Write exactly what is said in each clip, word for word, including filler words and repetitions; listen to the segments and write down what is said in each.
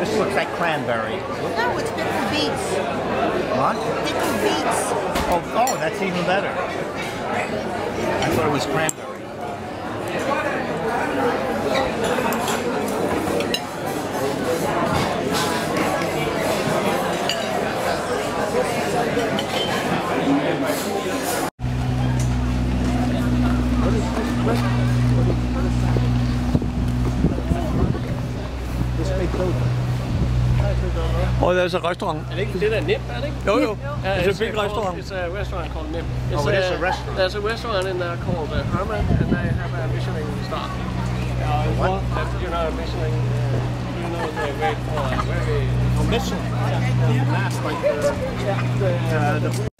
This looks like cranberry. No, it's pickled beets. What? Pickled beets. Oh, oh, that's even better. I thought it was cranberry. Oh, there's a restaurant. Er det ikke det der Nimb, er det ikke? Jo, jo. Yeah, It's a big restaurant. It's a restaurant called Nimb. It's Oh, it is a, a restaurant. There's a restaurant in there called uh, Herman, and they have a Michelin star. What? That, you know, Michelin, uh, you know, they rate for a very... Oh, Michelin. Yeah. Last, like the... the, uh, the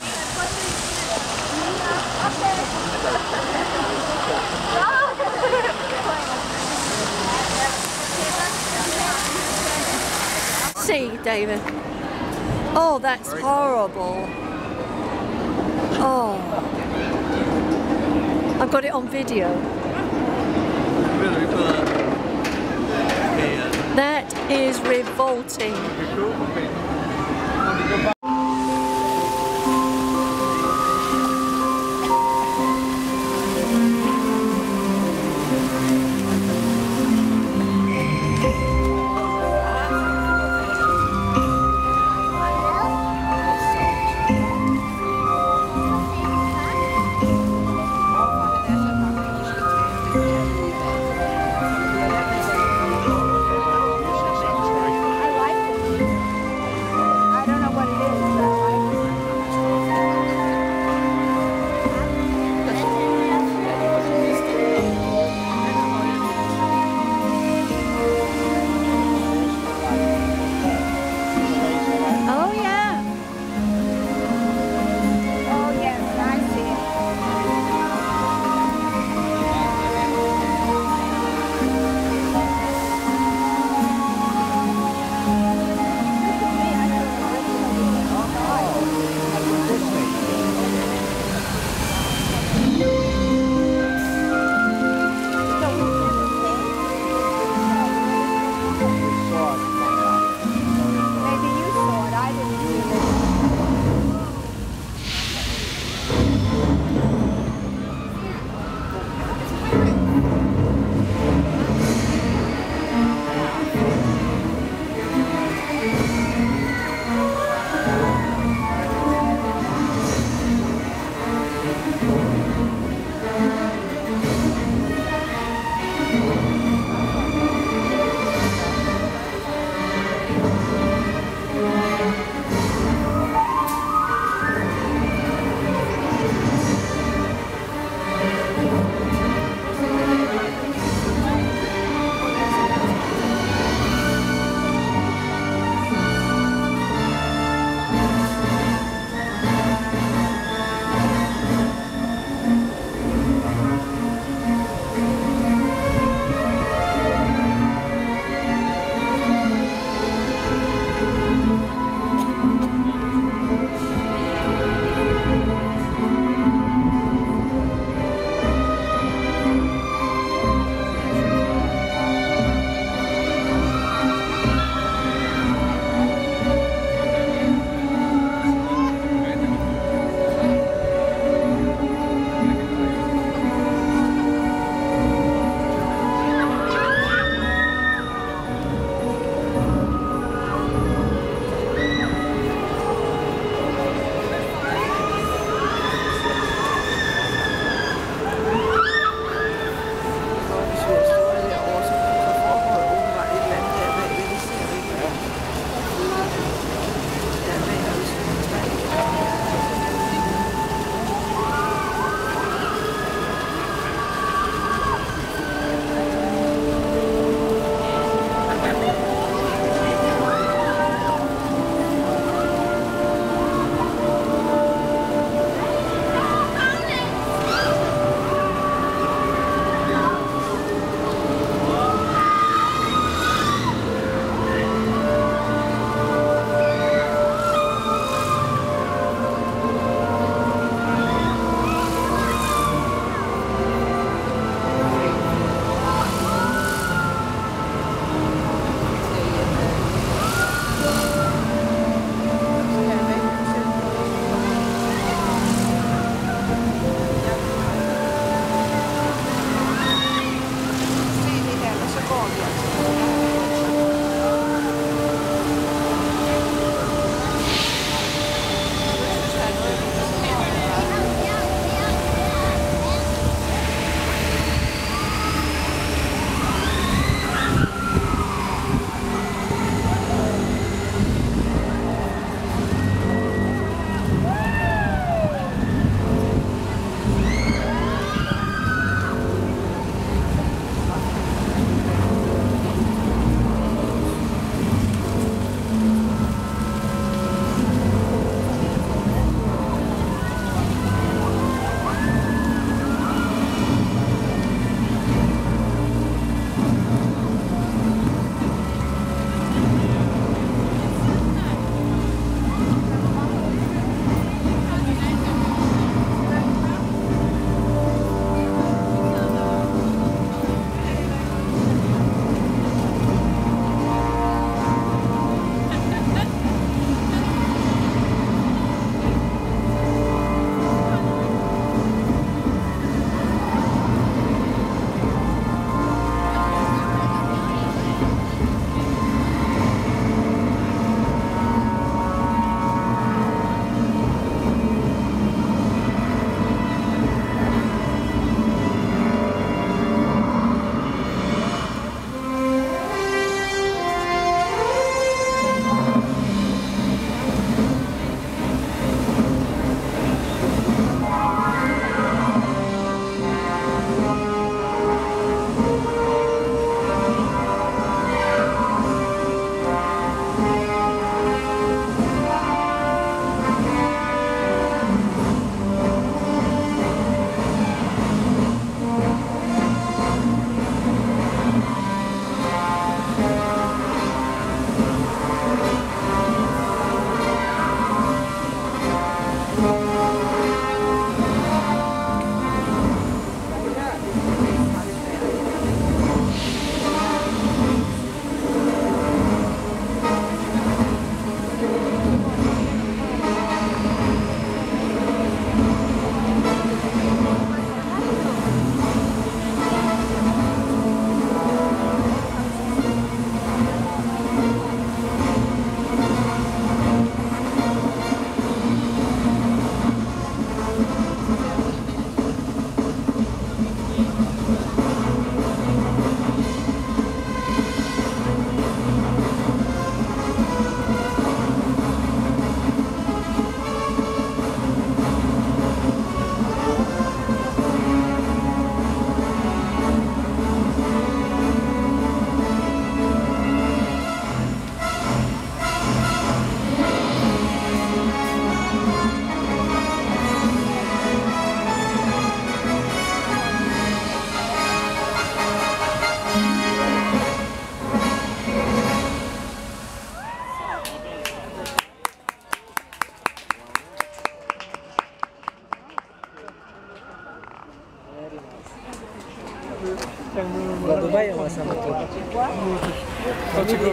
See, David. Oh, that's horrible. Oh. I've got it on video. That is revolting. I don't know what it is.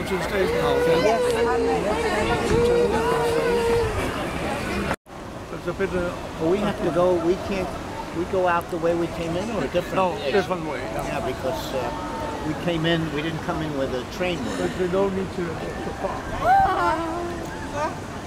to the station house. It's a bit. Uh, Well, we have to go. We can't. We go out the way we came in, or a different? no, exit? different way. Yeah. Yeah, because uh, we came in. We didn't come in with a train. But we don't need to, to park.